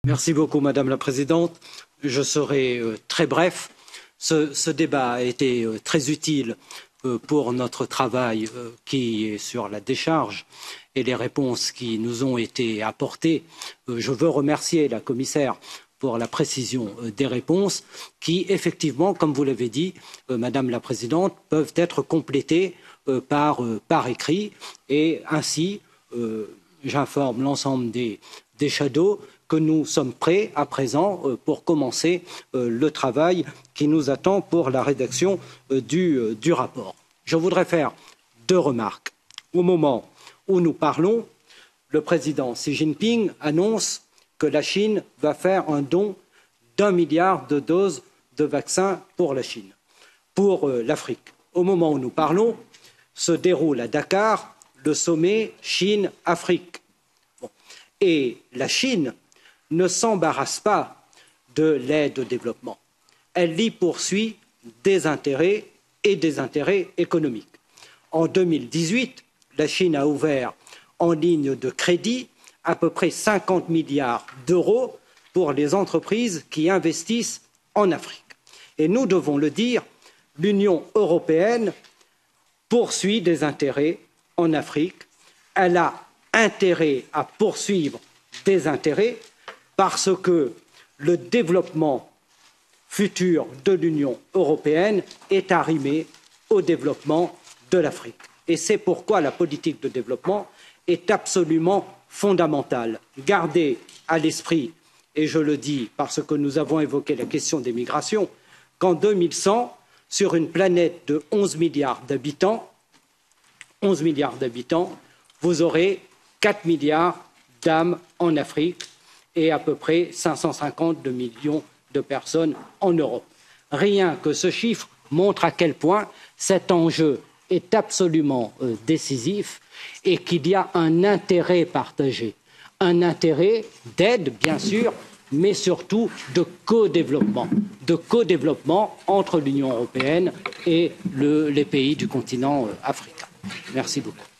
Merci beaucoup, Madame la Présidente. Je serai très bref. Ce débat a été très utile pour notre travail qui est sur la décharge et les réponses qui nous ont été apportées. Je veux remercier la commissaire pour la précision des réponses qui, effectivement, comme vous l'avez dit, Madame la Présidente, peuvent être complétées par écrit et ainsi, j'informe l'ensemble des shadows que nous sommes prêts à présent pour commencer le travail qui nous attend pour la rédaction du rapport. Je voudrais faire 2 remarques. Au moment où nous parlons, le président Xi Jinping annonce que la Chine va faire un don d'1 milliard de doses de vaccins pour la Chine, pour l'Afrique. Au moment où nous parlons, se déroule à Dakar le sommet Chine-Afrique. Et la Chine ne s'embarrasse pas de l'aide au développement. Elle y poursuit des intérêts et des intérêts économiques. En 2018, la Chine a ouvert en ligne de crédit à peu près 50 milliards d'euros pour les entreprises qui investissent en Afrique. Et nous devons le dire, l'Union européenne poursuit des intérêts en Afrique. Elle a intérêt à poursuivre des intérêts parce que le développement futur de l'Union européenne est arrimé au développement de l'Afrique. Et c'est pourquoi la politique de développement est absolument fondamentale. Gardez à l'esprit, et je le dis parce que nous avons évoqué la question des migrations, qu'en 2100, sur une planète de 11 milliards d'habitants, vous aurez 4 milliards d'âmes en Afrique et à peu près 550 millions de personnes en Europe. Rien que ce chiffre montre à quel point cet enjeu est absolument décisif et qu'il y a un intérêt partagé, un intérêt d'aide, bien sûr, mais surtout de co-développement entre l'Union européenne et les pays du continent africain. Merci beaucoup.